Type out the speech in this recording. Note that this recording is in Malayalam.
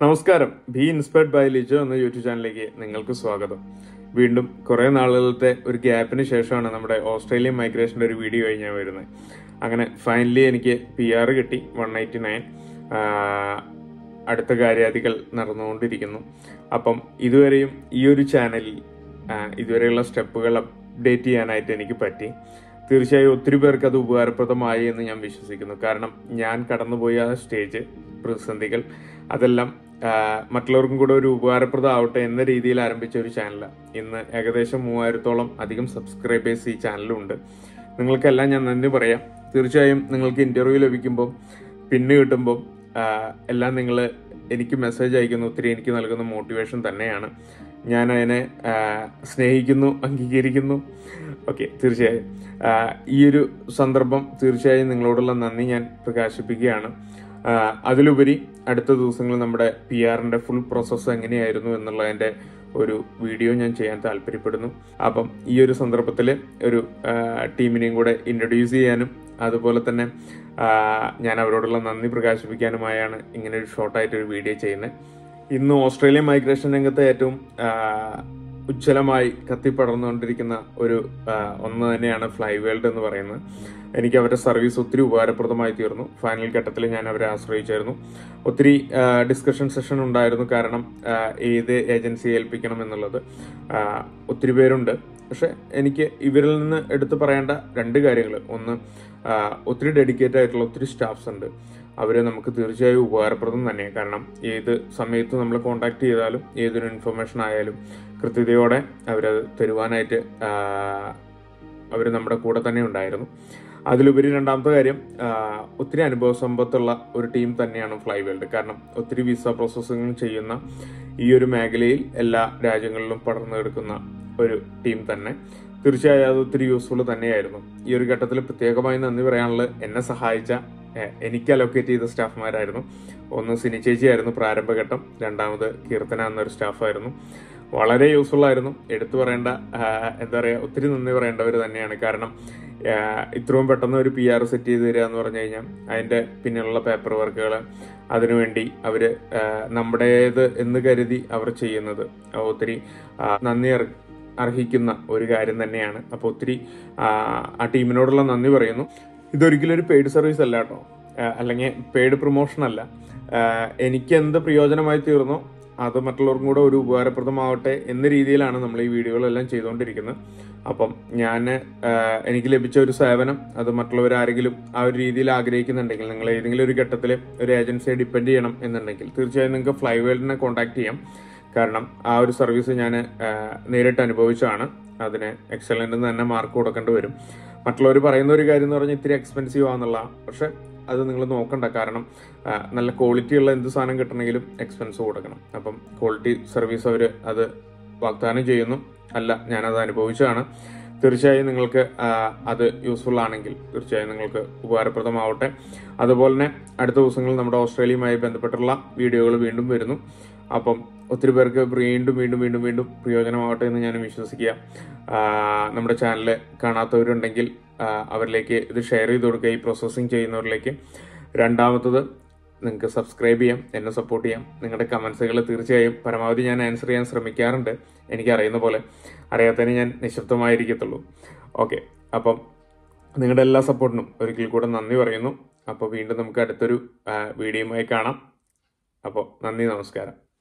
നമസ്കാരം. ബി ഇൻസ്പയർഡ് ബൈ ലിജോ എന്ന യൂട്യൂബ് ചാനലിലേക്ക് നിങ്ങൾക്ക് സ്വാഗതം. വീണ്ടും കുറെ നാളുകളത്തെ ഒരു ഗ്യാപ്പിന് ശേഷമാണ് നമ്മുടെ ഓസ്ട്രേലിയൻ മൈഗ്രേഷന്റെ ഒരു വീഡിയോ കഴിഞ്ഞാൽ വരുന്നത്. അങ്ങനെ ഫൈനലി എനിക്ക് PR കിട്ടി 189. അടുത്ത കാര്യാദികൾ നടന്നുകൊണ്ടിരിക്കുന്നു. അപ്പം ഇതുവരെയും ഈ ഒരു ചാനലിൽ ഇതുവരെയുള്ള സ്റ്റെപ്പുകൾ അപ്ഡേറ്റ് ചെയ്യാനായിട്ട് എനിക്ക് പറ്റി. തീർച്ചയായും ഒത്തിരി പേർക്ക് അത് ഉപകാരപ്രദമായി എന്ന് ഞാൻ വിശ്വസിക്കുന്നു. കാരണം ഞാൻ കടന്നുപോയ ആ സ്റ്റേജ്, പ്രതിസന്ധികൾ, അതെല്ലാം മറ്റുള്ളവർക്കും കൂടെ ഒരു ഉപകാരപ്രദമാവട്ടെ എന്ന രീതിയിൽ ആരംഭിച്ച ഒരു ചാനലാണ്. ഇന്ന് ഏകദേശം 3000-ഓളം അധികം സബ്സ്ക്രൈബേഴ്സ് ഈ ചാനലുണ്ട്. നിങ്ങൾക്കെല്ലാം ഞാൻ നന്ദി പറയാം. തീർച്ചയായും നിങ്ങൾക്ക് ഇന്റർവ്യൂ ലഭിക്കുമ്പോൾ, പിന്ന് കിട്ടുമ്പോൾ എല്ലാം നിങ്ങൾ എനിക്ക് മെസ്സേജ് അയക്കുന്നു. ഒത്തിരി എനിക്ക് നൽകുന്ന മോട്ടിവേഷൻ തന്നെയാണ്. ഞാൻ അതിനെ സ്നേഹിക്കുന്നു, അംഗീകരിക്കുന്നു. ഓക്കെ, തീർച്ചയായും ഈ ഒരു സന്ദർഭം തീർച്ചയായും നിങ്ങളോടുള്ള നന്ദി ഞാൻ പ്രകാശിപ്പിക്കുകയാണ്. അതിലുപരി അടുത്ത ദിവസങ്ങളിൽ നമ്മുടെ PR-ന്റെ ഫുൾ പ്രോസസ്സ് എങ്ങനെയായിരുന്നു എന്നുള്ളതിന്റെ ഒരു വീഡിയോ ഞാൻ ചെയ്യാൻ താല്പര്യപ്പെടുന്നു. അപ്പം ഈ ഒരു സന്ദർഭത്തിൽ ഒരു ടീമിനെയും കൂടെ ഇൻട്രൊഡ്യൂസ് ചെയ്യാനും അതുപോലെ തന്നെ ഞാൻ അവരോടുള്ള നന്ദി പ്രകാശിപ്പിക്കാനുമായാണ് ഇങ്ങനെ ഒരു ഷോർട്ടായിട്ടൊരു വീഡിയോ ചെയ്യുന്നത്. ഇന്ന് ഓസ്ട്രേലിയൻ മൈഗ്രേഷൻ രംഗത്ത് ഏറ്റവും ഉജ്ജ്വലമായി കത്തിപ്പടർന്നുകൊണ്ടിരിക്കുന്ന ഒരു ഒന്ന് തന്നെയാണ് ഫ്ലൈവേൾഡ് എന്ന് പറയുന്നത്. എനിക്ക് അവരുടെ സർവീസ് ഒത്തിരി ഉപകാരപ്രദമായി തീർന്നു. ഫൈനൽ ഘട്ടത്തിൽ ഞാൻ അവരെ ആശ്രയിച്ചായിരുന്നു. ഒത്തിരി ഡിസ്കഷൻ സെഷൻ ഉണ്ടായിരുന്നു. കാരണം ഏത് ഏജൻസിയെ ഏൽപ്പിക്കണം എന്നുള്ളത്. ഒത്തിരി പേരുണ്ട്. പക്ഷെ എനിക്ക് ഇവരിൽ നിന്ന് എടുത്തു പറയേണ്ട രണ്ട് കാര്യങ്ങൾ. ഒന്ന്, ഒത്തിരി ഡെഡിക്കേറ്റഡ് ആയിട്ടുള്ള ഒത്തിരി സ്റ്റാഫ്സ് ഉണ്ട്. അവര് നമുക്ക് തീർച്ചയായും ഉപകാരപ്രദം തന്നെയാണ്. കാരണം ഏത് സമയത്ത് നമ്മൾ കോണ്ടാക്ട് ചെയ്താലും ഏതൊരു ഇൻഫർമേഷൻ ആയാലും കൃത്യതയോടെ അവരത് തരുവാനായിട്ട് അവർ നമ്മുടെ കൂടെ തന്നെ ഉണ്ടായിരുന്നു. അതിലുപരി രണ്ടാമത്തെ കാര്യം, ഒത്തിരി അനുഭവ സമ്പത്തുള്ള ഒരു ടീം തന്നെയാണ് ഫ്ലൈവേൾഡ്. കാരണം ഒത്തിരി വിസ പ്രോസസ്സിംഗ് ചെയ്യുന്ന ഈ ഒരു മേഖലയിൽ എല്ലാ രാജ്യങ്ങളിലും പടർന്നു കിടക്കുന്ന ഒരു ടീം തന്നെ. തീർച്ചയായും അത് ഒത്തിരി യൂസ്ഫുൾ തന്നെയായിരുന്നു. ഈ ഒരു ഘട്ടത്തിൽ പ്രത്യേകമായി നന്ദി പറയാനുള്ളത് എന്നെ സഹായിച്ച, എനിക്ക് അലോക്കേറ്റ് ചെയ്ത സ്റ്റാഫ്മാരായിരുന്നു. ഒന്ന് സിനി ചേച്ചിയായിരുന്നു പ്രാരംഭഘട്ടം, രണ്ടാമത് കീർത്തന എന്നൊരു സ്റ്റാഫായിരുന്നു. വളരെ യൂസ്ഫുൾ ആയിരുന്നു. എടുത്തു പറയേണ്ട, എന്താ പറയുക, ഒത്തിരി നന്ദി പറയേണ്ടവർ തന്നെയാണ്. കാരണം ഇത്രയും പെട്ടെന്ന് ഒരു PR സെറ്റ് ചെയ്ത് തരിക എന്ന് പറഞ്ഞു കഴിഞ്ഞാൽ അതിന്റെ പിന്നിലുള്ള പേപ്പർ വർക്കുകൾ, അതിനുവേണ്ടി അവര് നമ്മുടേത് എന്ന് കരുതി അവർ ചെയ്യുന്നത് ഒത്തിരി നന്ദി അർഹിക്കുന്ന ഒരു കാര്യം തന്നെയാണ്. അപ്പൊ ഒത്തിരി ആ ടീമിനോടുള്ള നന്ദി പറയുന്നു. ഇതൊരിക്കലും ഒരു പെയ്ഡ് സർവീസ് അല്ല കേട്ടോ, അല്ലെങ്കിൽ പെയ്ഡ് പ്രൊമോഷൻ അല്ല. എനിക്ക് എന്ത് പ്രയോജനമായി തീർന്നോ അത് മറ്റുള്ളവർക്കും കൂടെ ഒരു ഉപകാരപ്രദമാവട്ടെ എന്ന രീതിയിലാണ് നമ്മൾ ഈ വീഡിയോകളെല്ലാം ചെയ്തുകൊണ്ടിരിക്കുന്നത്. അപ്പം എനിക്ക് ലഭിച്ച ഒരു സേവനം അത് മറ്റുള്ളവരാരെങ്കിലും ആ ഒരു രീതിയിൽ ആഗ്രഹിക്കുന്നുണ്ടെങ്കിൽ, നിങ്ങൾ ഏതെങ്കിലും ഒരു ഘട്ടത്തിൽ ഒരു ഏജൻസിയെ ഡിപ്പെൻഡ് ചെയ്യണം എന്നുണ്ടെങ്കിൽ തീർച്ചയായും നിങ്ങൾക്ക് ഫ്ലൈവേൾഡിനെ കോൺടാക്ട് ചെയ്യാം. കാരണം ആ ഒരു സർവീസ് ഞാൻ നേരിട്ട് അനുഭവിച്ചാണ്. അതിന് എക്സലന്റ് എന്ന് തന്നെ മാർക്ക് കൊടുക്കേണ്ടി വരും. മറ്റുള്ളവർ പറയുന്ന ഒരു കാര്യം എന്ന് പറഞ്ഞാൽ ഇത്തിരി എക്സ്പെൻസീവ് ആണെന്നുള്ളതാണ്. പക്ഷെ അത് നിങ്ങൾ നോക്കണ്ട. കാരണം നല്ല ക്വാളിറ്റി ഉള്ള എന്ത് സാധനം കിട്ടണമെങ്കിലും എക്സ്പെൻസ് കൊടുക്കണം. അപ്പം ക്വാളിറ്റി സർവീസ് അവർ അത് വാഗ്ദാനം ചെയ്യുന്നു. അല്ല, ഞാനത് അനുഭവിച്ചതാണ്. തീർച്ചയായും നിങ്ങൾക്ക് അത് യൂസ്ഫുൾ ആണെങ്കിൽ തീർച്ചയായും നിങ്ങൾക്ക് ഉപകാരപ്രദമാവട്ടെ. അതുപോലെ തന്നെ അടുത്ത ദിവസങ്ങളിൽ നമ്മുടെ ഓസ്ട്രേലിയയുമായി ബന്ധപ്പെട്ടുള്ള വീഡിയോകൾ വീണ്ടും വരുന്നു. അപ്പം ഒത്തിരി പേർക്ക് വീണ്ടും വീണ്ടും വീണ്ടും വീണ്ടും പ്രയോജനമാവട്ടെ എന്ന് ഞാൻ വിശ്വസിക്കുക. നമ്മുടെ ചാനൽ കാണാത്തവരുണ്ടെങ്കിൽ അവരിലേക്ക് ഇത് ഷെയർ ചെയ്ത് കൊടുക്കുക, ഈ പ്രോസസ്സിങ് ചെയ്യുന്നവരിലേക്ക്. രണ്ടാമത്തത്, നിങ്ങൾക്ക് സബ്സ്ക്രൈബ് ചെയ്യാം, എന്നെ സപ്പോർട്ട് ചെയ്യാം. നിങ്ങളുടെ കമൻസുകൾ തീർച്ചയായും പരമാവധി ഞാൻ ആൻസർ ചെയ്യാൻ ശ്രമിക്കാറുണ്ട്. എനിക്കറിയുന്ന പോലെ, അറിയാത്തതിന് ഞാൻ നിശബ്ദമായിരിക്കത്തുള്ളൂ. ഓക്കെ, അപ്പം നിങ്ങളുടെ എല്ലാ സപ്പോർട്ടിനും ഒരിക്കൽ കൂടെ നന്ദി പറയുന്നു. അപ്പോൾ വീണ്ടും നമുക്ക് അടുത്തൊരു വീഡിയോയുമായി കാണാം. അപ്പോൾ നന്ദി, നമസ്കാരം.